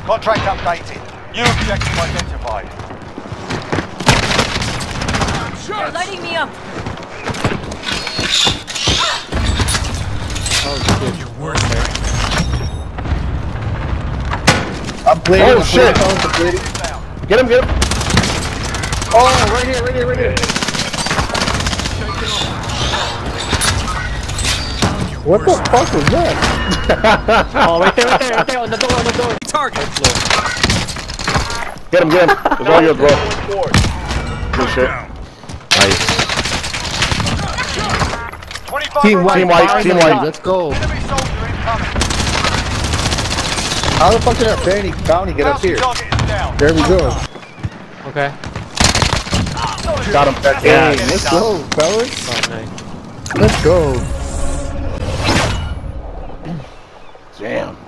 Contract updated. New objective identified. They're lighting me up. Oh shit. Your worst man. I'm bleeding. Oh shit! Get him, get him! Oh, right here, right here, right here! What the fuck was that? Oh, right there, on the door, Target. Get him, get him! It's all yours, bro. Good shit. Nice. 25 Team white, remaining. team white. Let's go. Enemy soldier incoming. How the fuck did that bounty get up here? Target is down. There we go. Okay. Got him. Yeah. Hey, let's go, fellas. Oh, nice. Let's go. Damn.